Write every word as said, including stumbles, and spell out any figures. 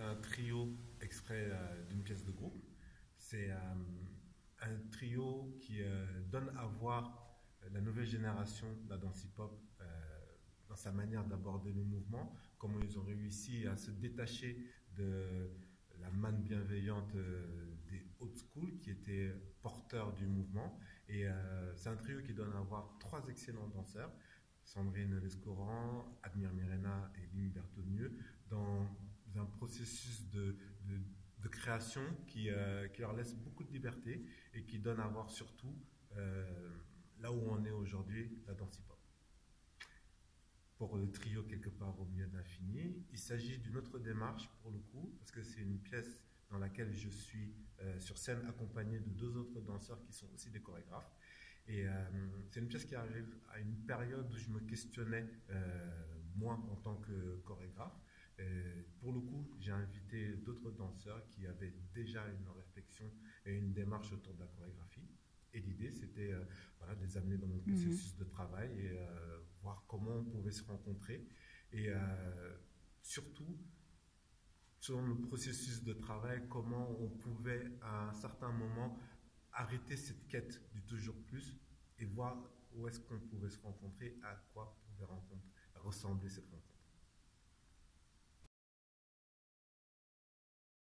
un trio extrait euh, d'une pièce de groupe. C'est euh, un trio qui euh, donne à voir la nouvelle génération de la danse hip-hop euh, dans sa manière d'aborder le mouvement, comment ils ont réussi à se détacher de la manne bienveillante euh, des old school qui étaient porteurs du mouvement. Et euh, c'est un trio qui donne à voir trois excellents danseurs, Sandrine Lescoran, Admire Mirena et Lim Bertonieux, dans un processus de, de, de création qui, euh, qui leur laisse beaucoup de liberté et qui donne à voir surtout euh, là où on est aujourd'hui, la danse hip-hop. Pour le trio quelque part au milieu de l'infini, il s'agit d'une autre démarche pour le coup, parce que c'est une pièce dans laquelle je suis euh, sur scène accompagné de deux autres danseurs qui sont aussi des chorégraphes. Et euh, c'est une pièce qui arrive à une période où je me questionnais, euh, moi en tant que chorégraphe. Et pour le coup, j'ai invité d'autres danseurs qui avaient déjà une réflexion et une démarche autour de la chorégraphie. Et l'idée, c'était euh, voilà, de les amener dans mon processus de travail et euh, voir comment on pouvait se rencontrer. Et euh, surtout, selon le processus de travail, comment on pouvait à un certain moment arrêter cette quête du toujours plus et voir où est-ce qu'on pouvait se rencontrer, à quoi pouvait ressembler cette rencontre.